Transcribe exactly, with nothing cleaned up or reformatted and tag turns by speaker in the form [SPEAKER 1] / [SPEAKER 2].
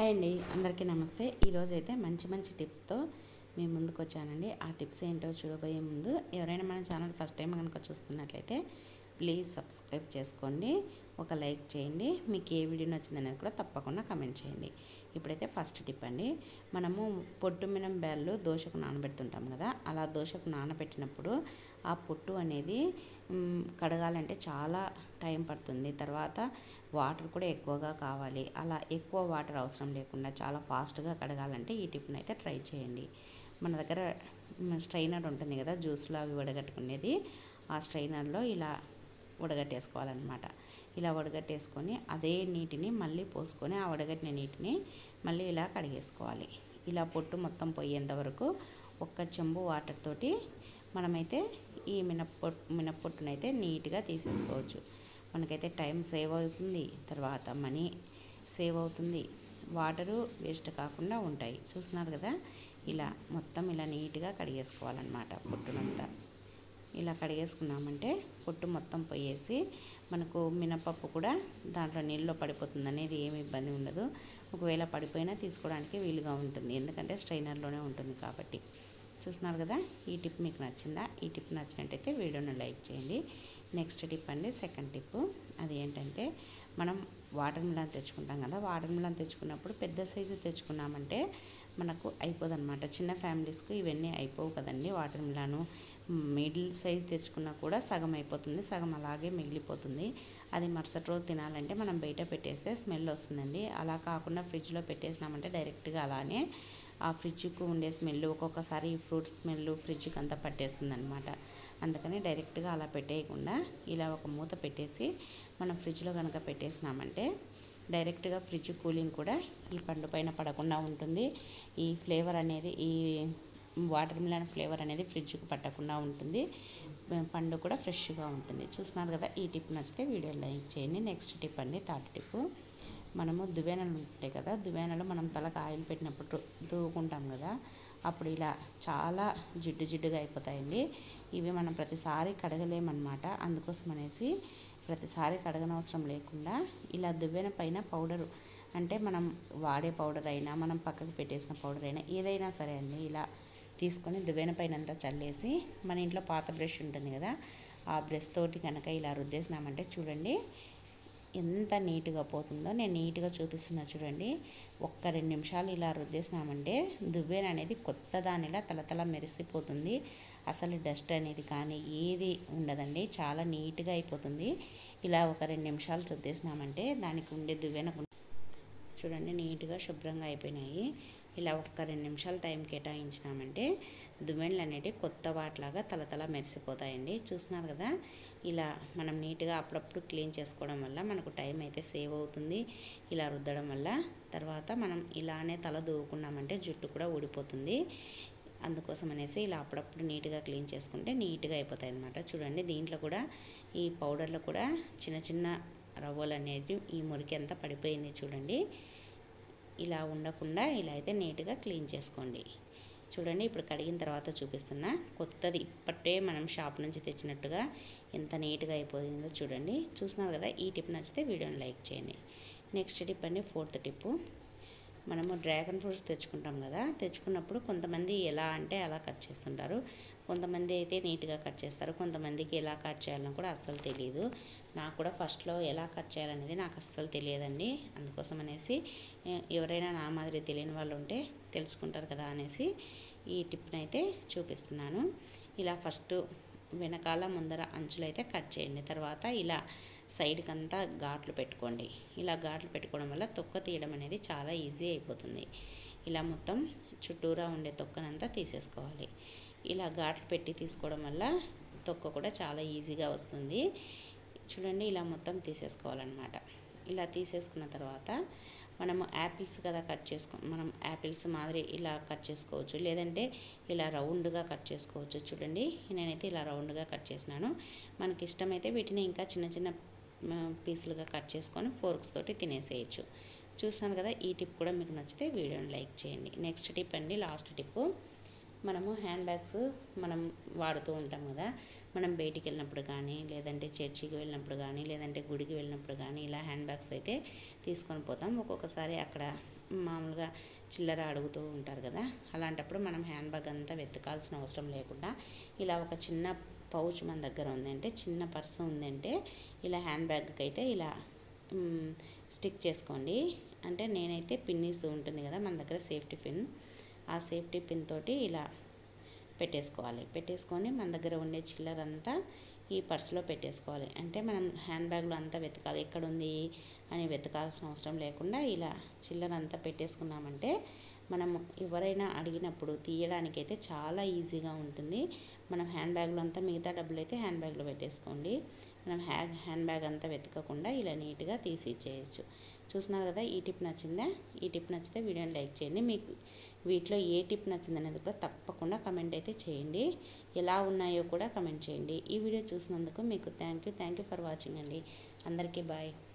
[SPEAKER 1] Hi అండి, అందరికీ నమస్తే. ఈరోజు అయితే మంచి మంచి టిప్స్తో మీ ముందుకు వచ్చానండి. ఆ టిప్స్ ఏంటో చూడబోయే ముందు ఎవరైనా మన ఛానల్ ఫస్ట్ టైం కనుక చూస్తున్నట్లయితే ప్లీజ్ సబ్స్క్రైబ్ చేసుకోండి, ఒక లైక్ చేయండి. మీకు ఏ వీడియో నచ్చిందనేది కూడా తప్పకుండా కమెంట్ చేయండి. ఇప్పుడైతే ఫస్ట్ టిప్ అండి, మనము పొట్టు మినం బ్యాళ్ళు దోశకు నానబెడుతుంటాం కదా, అలా దోశకు నానబెట్టినప్పుడు ఆ పొట్టు అనేది కడగాలంటే చాలా టైం పడుతుంది. తర్వాత వాటర్ కూడా ఎక్కువగా కావాలి. అలా ఎక్కువ వాటర్ అవసరం లేకుండా చాలా ఫాస్ట్గా కడగాలంటే ఈ టిప్ని అయితే ట్రై చేయండి. మన దగ్గర స్ట్రైనర్ ఉంటుంది కదా, జ్యూస్లో అవి వడగట్టుకునేది, ఆ స్ట్రైనర్లో ఇలా వడగట్టేసుకోవాలన్నమాట. ఇలా వడగట్టేసుకొని అదే నీటిని మళ్ళీ పోసుకొని ఆ వడగట్టిన నీటిని మళ్ళీ ఇలా కడిగేసుకోవాలి. ఇలా పొట్టు మొత్తం పోయేంత వరకు ఒక్క చెంబు వాటర్ తోటి మనమైతే ఈ మినప్పొట్టు మినప్పొట్టునైతే నీట్గా తీసేసుకోవచ్చు. మనకైతే టైం సేవ్ అవుతుంది, తర్వాత మనీ సేవ్ అవుతుంది, వాటరు వేస్ట్ కాకుండా ఉంటాయి. చూస్తున్నారు కదా, ఇలా మొత్తం ఇలా నీట్గా కడిగేసుకోవాలన్నమాట. పొట్టునంతా ఇలా కడిగేసుకున్నామంటే పొట్టు మొత్తం పోయేసి మనకు మినపప్పు కూడా దాంట్లో నీళ్ళలో పడిపోతుంది అనేది ఏమి ఇబ్బంది ఉండదు. ఒకవేళ పడిపోయినా తీసుకోవడానికి వీలుగా ఉంటుంది, ఎందుకంటే స్ట్రైనర్లోనే ఉంటుంది కాబట్టి. చూస్తున్నారు కదా, ఈ టిప్ మీకు నచ్చిందా? ఈ టిప్ నచ్చినట్టయితే వీడియోని లైక్ చేయండి. నెక్స్ట్ టిప్ అండి, సెకండ్ టిప్. అది ఏంటంటే, మనం వాటర్ మిలన్ తెచ్చుకుంటాం కదా, వాటర్ మిలన్ తెచ్చుకున్నప్పుడు పెద్ద సైజు తెచ్చుకున్నామంటే మనకు అయిపోదన్నమాట. చిన్న ఫ్యామిలీస్కి ఇవన్నీ అయిపోవు కదండి. వాటర్ మిలాను మిడిల్ సైజ్ తెచ్చుకున్నా కూడా సగం అయిపోతుంది, సగం అలాగే మిగిలిపోతుంది. అది మరుసటి రోజు తినాలంటే మనం బయట పెట్టేస్తే స్మెల్ వస్తుందండి. అలా కాకుండా ఫ్రిడ్జ్లో పెట్టేసినామంటే డైరెక్ట్గా అలానే ఆ ఫ్రిడ్జ్కు ఉండే స్మెల్, ఒక్కొక్కసారి ఈ ఫ్రూట్ స్మెల్ ఫ్రిడ్జ్కి అంతా పట్టేస్తుంది అనమాట. అందుకని డైరెక్ట్గా అలా పెట్టేయకుండా ఇలా ఒక మూత పెట్టేసి మనం ఫ్రిడ్జ్లో కనుక పెట్టేసినామంటే డైరెక్ట్గా ఫ్రిడ్జ్ కూలింగ్ కూడా ఈ పండు పైన పడకుండా ఉంటుంది. ఈ ఫ్లేవర్ అనేది, ఈ వాటర్ మిలన్ ఫ్లేవర్ అనేది ఫ్రిడ్జ్కి పట్టకుండా ఉంటుంది. పండు కూడా ఫ్రెష్గా ఉంటుంది. చూస్తున్నారు కదా, ఈ టిప్ నచ్చితే వీడియో లైక్ చేయండి. నెక్స్ట్ టిప్ అండి, థర్డ్ టిప్. మనము దువ్వెనలు ఉంటాయి కదా, దువ్వెనలు మనం తలకు ఆయిల్ పెట్టినప్పుడు దువ్వుకుంటాం కదా, అప్పుడు ఇలా చాలా జిడ్డు జిడ్డుగా అయిపోతాయండి. ఇవి మనం ప్రతిసారి కడగలేమన్నమాట. అందుకోసం అనేసి ప్రతిసారి కడగనవసరం లేకుండా ఇలా దువ్వెన పైన పౌడరు, అంటే మనం వాడే పౌడర్ అయినా మనం పక్కకు పెట్టేసిన పౌడర్ అయినా ఏదైనా సరే అండి, ఇలా తీసుకొని దువ్వెన పైన అంతా చల్లేసి మన ఇంట్లో పాత బ్రష్ ఉంటుంది కదా, ఆ బ్రష్ తోటి కనుక ఇలా రుద్దేసినామంటే చూడండి ఎంత నీట్గా పోతుందో. నేను నీట్గా చూపిస్తున్నా చూడండి. ఒక్క రెండు నిమిషాలు ఇలా రుద్దేసినామంటే దువ్వెన అనేది కొత్త దానిలా తలతల మెరిసిపోతుంది. అసలు డస్ట్ అనేది కానీ ఏది ఉండదండి, చాలా నీట్గా అయిపోతుంది. ఇలా ఒక రెండు నిమిషాలు రుద్దేసినామంటే దానికి ఉండే దువ్వెన చూడండి నీట్గా శుభ్రంగా అయిపోయినాయి. ఇలా ఒక్క రెండు నిమిషాలు టైం కేటాయించినామంటే దువ్వెనలు అనేవి కొత్త వాటిలాగా తలతల మెరిసిపోతాయండి. చూస్తున్నారు కదా, ఇలా మనం నీట్గా అప్పుడప్పుడు క్లీన్ చేసుకోవడం వల్ల మనకు టైం అయితే సేవ్ అవుతుంది. ఇలా రుద్దడం వల్ల తర్వాత మనం ఇలానే తల దువ్వుకున్నామంటే జుట్టు కూడా ఊడిపోతుంది. అందుకోసం అనేసి ఇలా అప్పుడప్పుడు నీట్గా క్లీన్ చేసుకుంటే నీట్గా అయిపోతాయి అన్నమాట. చూడండి, దీంట్లో కూడా ఈ పౌడర్లో కూడా చిన్న చిన్న రవ్వలు అనేవి ఈ మురికి అంతా పడిపోయింది చూడండి. ఇలా ఉండకుండా ఇలా అయితే నీట్గా క్లీన్ చేసుకోండి. చూడండి, ఇప్పుడు కడిగిన తర్వాత చూపిస్తున్నా. కొత్తది ఇప్పటే మనం షాప్ నుంచి తెచ్చినట్టుగా ఎంత నీట్గా అయిపోయిందో చూడండి. చూస్తున్నారు కదా, ఈ టిప్ నచ్చితే వీడియోని లైక్ చేయండి. నెక్స్ట్ టిప్ అండి, ఫోర్త్ టిప్పు. మనము డ్రాగన్ ఫ్రూట్స్ తెచ్చుకుంటాం కదా, తెచ్చుకున్నప్పుడు కొంతమంది ఎలా అంటే అలా కట్ చేస్తుంటారు, కొంతమంది అయితే నీట్గా కట్ చేస్తారు, కొంతమందికి ఎలా కట్ చేయాలని కూడా అస్సలు తెలియదు. నాకు కూడా ఫస్ట్లో ఎలా కట్ చేయాలనేది నాకు అస్సలు తెలియదండి. అందుకోసం అనేసి ఎవరైనా నా మాదిరి తెలియని వాళ్ళు ఉంటే తెలుసుకుంటారు కదా అనేసి ఈ టిప్ని అయితే చూపిస్తున్నాను. ఇలా ఫస్ట్ వెనకాల ముందర అంచులు అయితే కట్ చేయండి. తర్వాత ఇలా సైడ్కి అంతా ఘాట్లు పెట్టుకోండి. ఇలా ఘాట్లు పెట్టుకోవడం వల్ల తొక్క తీయడం అనేది చాలా ఈజీ అయిపోతుంది. ఇలా మొత్తం చుట్టూరా ఉండే తొక్కనంతా తీసేసుకోవాలి. ఇలా ఘాట్లు పెట్టి తీసుకోవడం వల్ల తొక్క కూడా చాలా ఈజీగా వస్తుంది. చూడండి, ఇలా మొత్తం తీసేసుకోవాలన్నమాట. ఇలా తీసేసుకున్న తర్వాత మనము యాపిల్స్ కదా కట్ చేసుకో మనం యాపిల్స్ మాదిరి ఇలా కట్ చేసుకోవచ్చు, లేదంటే ఇలా రౌండ్గా కట్ చేసుకోవచ్చు. చూడండి, నేనైతే ఇలా రౌండ్గా కట్ చేసినాను. మనకి ఇష్టమైతే వీటిని ఇంకా చిన్న చిన్న పీసులుగా కట్ చేసుకొని ఫోర్క్స్ తోటి తినేసేయచ్చు. చూస్తున్నాను కదా, ఈ టిప్ కూడా మీకు నచ్చితే వీడియోని లైక్ చేయండి. నెక్స్ట్ టిప్ అండి, లాస్ట్ టిప్పు. మనము హ్యాండ్ బ్యాగ్స్ మనం వాడుతూ ఉంటాం కదా, మనం బయటికి వెళ్ళినప్పుడు కానీ, లేదంటే చర్చికి వెళ్ళినప్పుడు కానీ, లేదంటే గుడికి వెళ్ళినప్పుడు కానీ ఇలా హ్యాండ్ బ్యాగ్స్ అయితే తీసుకొని పోతాం. ఒక్కొక్కసారి అక్కడ మామూలుగా చిల్లర అడుగుతూ ఉంటారు కదా, అలాంటప్పుడు మనం హ్యాండ్ బ్యాగ్ అంతా వెతకాల్సిన అవసరం లేకుండా ఇలా ఒక చిన్న పౌచ్ మన దగ్గర ఉందంటే, చిన్న పర్సు ఉందంటే ఇలా హ్యాండ్ బ్యాగ్కి అయితే ఇలా స్టిక్ చేసుకోండి. అంటే నేనైతే పిన్నీస్ ఉంటుంది కదా మన దగ్గర సేఫ్టీ పిన్, ఆ సేఫ్టీ పిన్ తోటి ఇలా పెట్టేసుకోవాలి. పెట్టేసుకొని మన దగ్గర ఉండే చిల్లరంతా ఈ పర్సులో పెట్టేసుకోవాలి. అంటే మనం హ్యాండ్ బ్యాగ్లో అంతా వెతకాలి, ఎక్కడుంది అని వెతకాల్సిన అవసరం లేకుండా ఇలా చిల్లర అంతా పెట్టేసుకున్నామంటే మనం ఎవరైనా అడిగినప్పుడు తీయడానికైతే చాలా ఈజీగా ఉంటుంది. మనం హ్యాండ్ బ్యాగ్లో అంతా, మిగతా డబ్బులు అయితే హ్యాండ్ బ్యాగ్లో పెట్టేసుకోండి. మనం హ్యాగ్ హ్యాండ్ బ్యాగ్ అంతా వెతకకుండా ఇలా నీట్గా తీసి ఇచ్చేయచ్చు. చూస్తున్నారు కదా, ఈ టిప్ నచ్చిందా? ఈ టిప్ నచ్చితే వీడియోని లైక్ చేయండి. మీకు వీటిలో ఏ టిప్ నచ్చిందనేది కూడా తప్పకుండా కమెంట్ అయితే చేయండి. ఎలా ఉన్నాయో కూడా కమెంట్ చేయండి. ఈ వీడియో చూసినందుకు మీకు thank you thank you for watching అండి. అందరికీ బాయ్.